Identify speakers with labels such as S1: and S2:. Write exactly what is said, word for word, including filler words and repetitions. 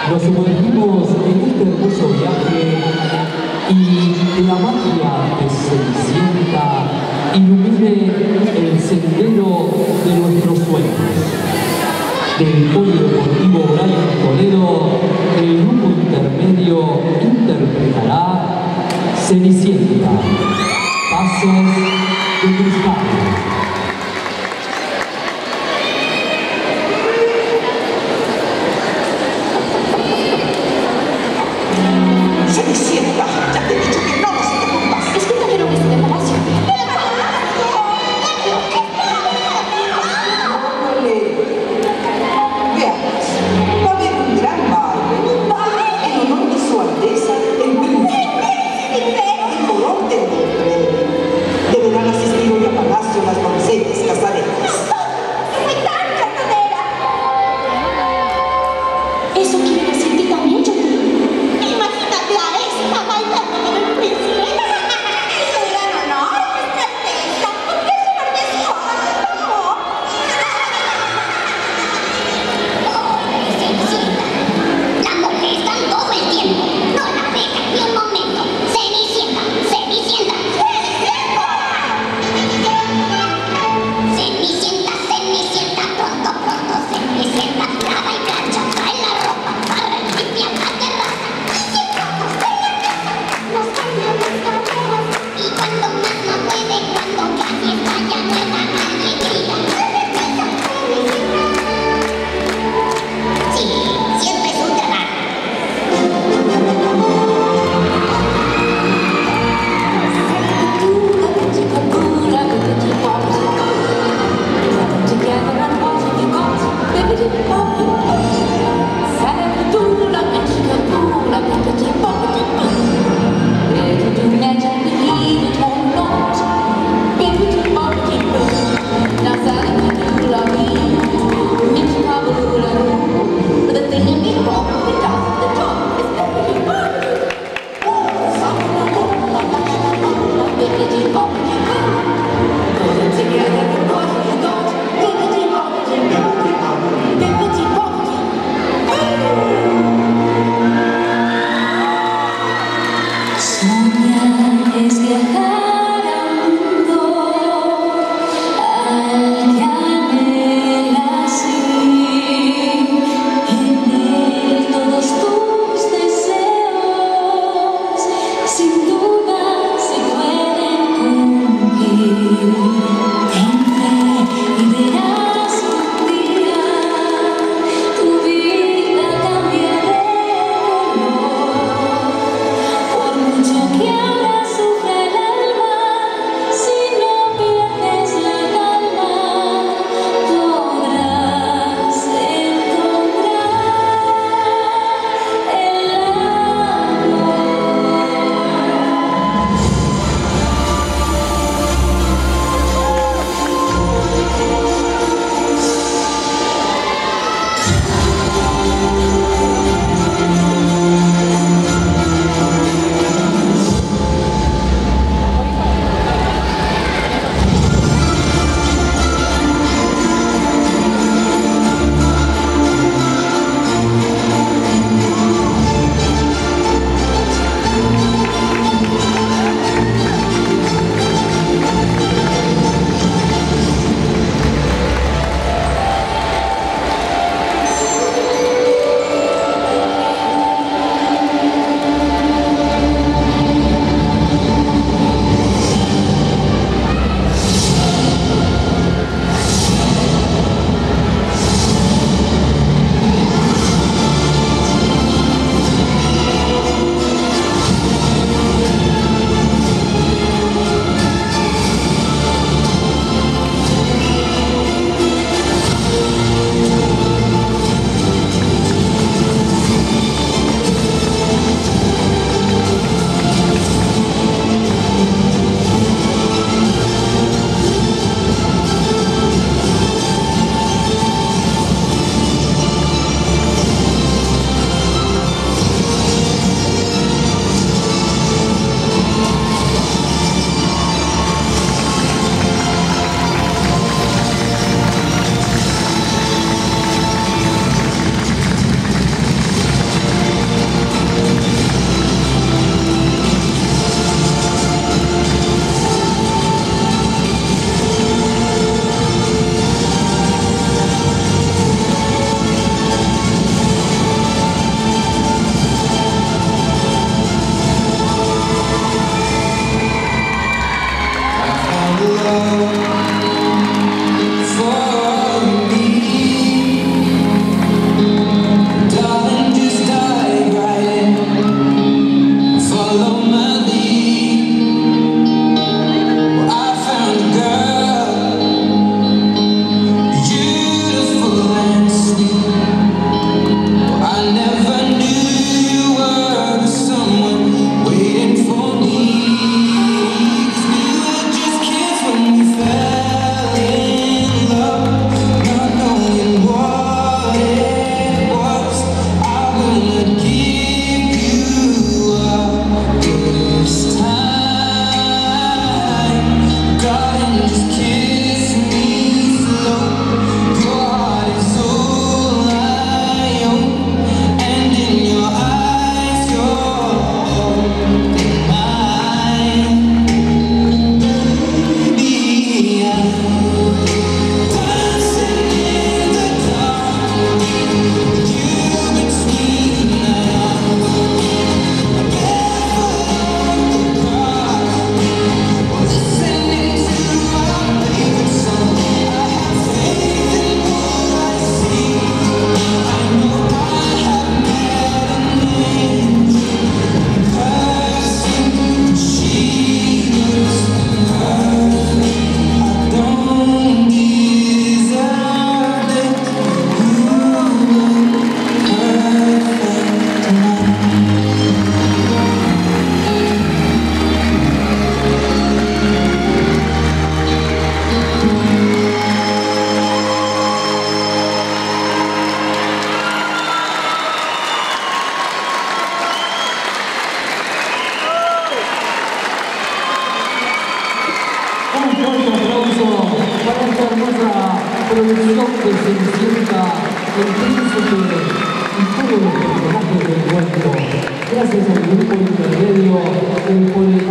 S1: Nos sumergimos en este hermoso viaje y la magia de Cenicienta ilumine el sendero de nuestros sueños. Del Polideportivo Brian Toledo, el grupo intermedio interpretará Cenicienta, Pasos de Cristal.
S2: ¡Cenicienta! ¡Ya te he dicho que no nos interrumpas!
S3: Escucha, quiero que esté de palacio.
S2: Veamos, va a haber un gran baile en honor de su alteza el príncipe. Y por orden del rey deberán asistir obviamente
S1: Un fuerte aplauso para esta hermosa producción de Cenicienta, el príncipe y todos los personajes del cuento. Gracias al grupo intermedio, el